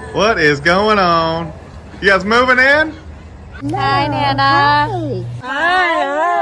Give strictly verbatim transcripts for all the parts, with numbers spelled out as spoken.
What is going on? You guys moving in? Hi, Nana. Hi.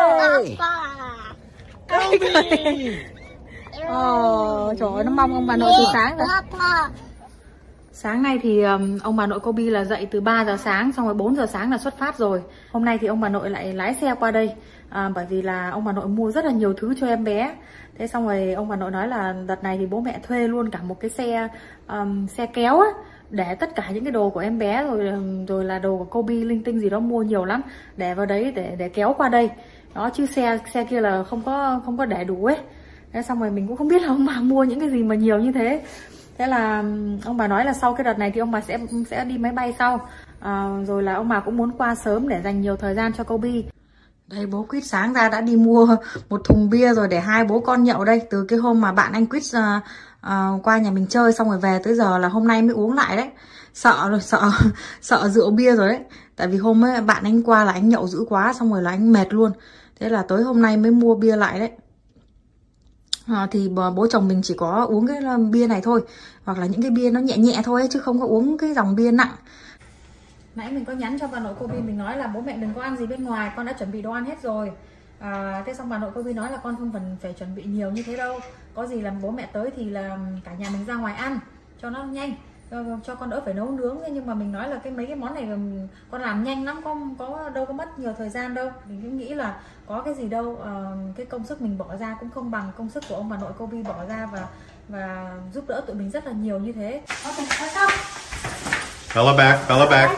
Ồ, trời ơi, nó mong ông bà nội từ sáng rồi. Sáng nay thì um, ông bà nội Kobe là dậy từ ba giờ sáng, xong rồi bốn giờ sáng là xuất phát rồi. Hôm nay thì ông bà nội lại lái xe qua đây à, bởi vì là ông bà nội mua rất là nhiều thứ cho em bé. Thế xong rồi ông bà nội nói là đợt này thì bố mẹ thuê luôn cả một cái xe um, xe kéo á, để tất cả những cái đồ của em bé rồi rồi là đồ của Kobe linh tinh gì đó mua nhiều lắm để vào đấy để để kéo qua đây. Đó, chứ xe xe kia là không có không có để đủ ấy. Thế xong rồi mình cũng không biết là ông bà mua những cái gì mà nhiều như thế. Thế là ông bà nói là sau cái đợt này thì ông bà sẽ sẽ đi máy bay sau à, rồi là ông bà cũng muốn qua sớm để dành nhiều thời gian cho Kobe. Đây, bố Quýt sáng ra đã đi mua một thùng bia rồi để hai bố con nhậu đây. Từ cái hôm mà bạn anh Quýt uh, uh, qua nhà mình chơi xong rồi về tới giờ là hôm nay mới uống lại đấy. Sợ rồi, sợ sợ rượu bia rồi đấy. Tại vì hôm ấy bạn anh qua là anh nhậu dữ quá, xong rồi là anh mệt luôn. Thế là tới hôm nay mới mua bia lại đấy. À, thì bố chồng mình chỉ có uống cái bia này thôi, hoặc là những cái bia nó nhẹ nhẹ thôi ấy, chứ không có uống cái dòng bia nặng. Nãy mình có nhắn cho bà nội Kobe, mình nói là bố mẹ đừng có ăn gì bên ngoài, con đã chuẩn bị đồ ăn hết rồi. À, thế xong bà nội Kobe nói là con không cần phải chuẩn bị nhiều như thế đâu, có gì làm bố mẹ tới thì là cả nhà mình ra ngoài ăn cho nó nhanh, cho, cho con đỡ phải nấu nướng. Nhưng mà mình nói là cái mấy cái món này con làm nhanh lắm, con có đâu có mất nhiều thời gian đâu. Mình cũng nghĩ là có cái gì đâu, uh, cái công sức mình bỏ ra cũng không bằng công sức của ông bà nội Kobe bỏ ra và và giúp đỡ tụi mình rất là nhiều như thế. Okay, let's go. Bella back, Bella back.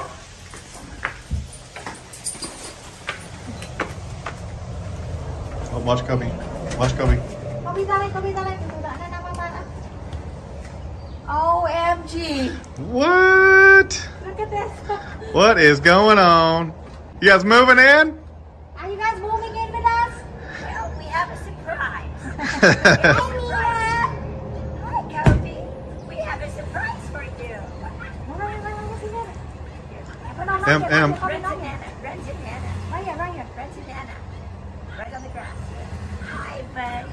Oh, watch Kobe. Watch Kobe. Kobe ra đây, Kobe ra đây, mình đợi đây, năm ba đã. O M G. What? Look at this. What is going on? You guys moving in? Are you guys moving in with us? Well, we have a surprise. Hi, Kobe. We have a surprise for you. Em, em. Run to Nana. Run to Nana. Right here, right here. Run to Nana. Right on the grass. Hi, buddy.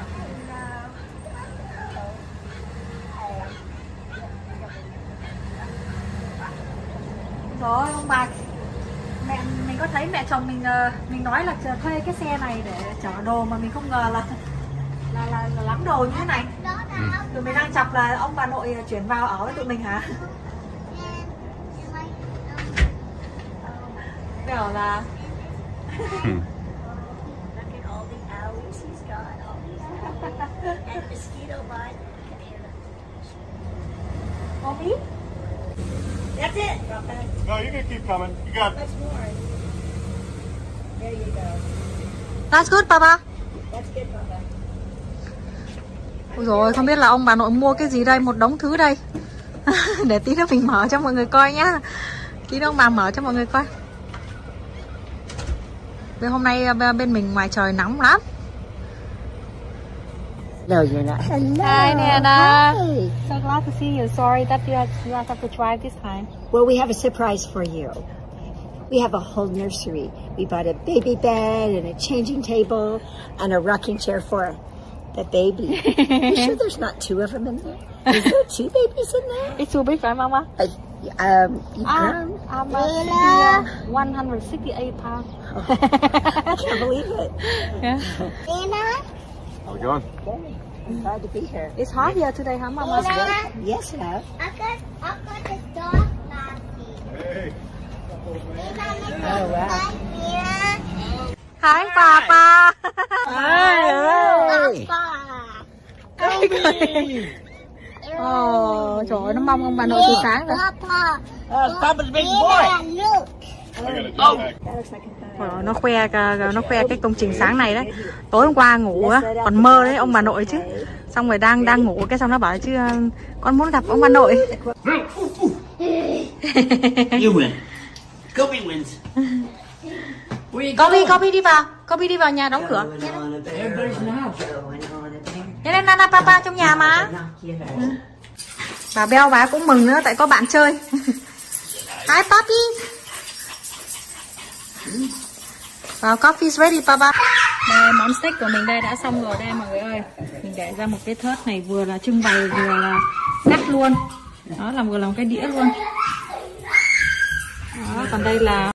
Rồi ông bà, mẹ mình có thấy mẹ chồng mình mình nói là thuê cái xe này để chở đồ mà mình không ngờ là là là, là lắm đồ như thế này. Tụi mình đang chọc là ông bà nội chuyển vào ở với tụi mình hả? Bảo là Mommy? That's it, Papa. No, you can keep coming. You got it. Much more. There you go. That's good, Papa. That's good, Papa. Ôi rồi, không biết là ông bà nội mua cái gì đây, một đống thứ đây. Để tí nữa mình mở cho mọi người coi nhá. Tí nữa ông bà mở cho mọi người coi. Bên hôm nay bên mình ngoài trời nóng lắm. No, you're not. Hello. Hi, Nana. Hi. So glad to see you. Sorry that you have, you have to drive this time. Well, we have a surprise for you. We have a whole nursery. We bought a baby bed and a changing table and a rocking chair for the baby. You sure there's not two of them in there? Is there two babies in there? It's too big, right, Mama? Uh, um, you've Ah, grown. I'm uh, one hundred sixty-eight pounds. I can't believe it. Yeah. How's it going? I'm glad to be here. It's hot here today, huh, Mama? Yes, love. I got, I got this dog last Hey. Oh, wow. Hi, Papa. Hi. Ồ, trời ơi, nó mong ông bà nội từ sáng rồi. Uh, Papa's big boy. Ờ, nó khoe nó khoe cái công trình sáng này đấy. Tối hôm qua ngủ á, còn mơ đấy ông bà nội chứ. Xong rồi đang đang ngủ cái xong nó bảo chứ con muốn gặp ông bà nội. You win. Kobe wins. Kobe, Kobe đi vào, Kobe đi vào nhà đóng cửa. Thế nên Nana Papa trong nhà mà. Bà Beo bà cũng mừng nữa tại có bạn chơi. Hi Papi. Well, coffee's ready, Papa. Đây, món steak của mình đây đã xong rồi đây mọi người ơi. Mình để ra một cái thớt này vừa là trưng bày vừa là cắt luôn. Đó, làm vừa làm cái đĩa luôn. Đó, còn đây là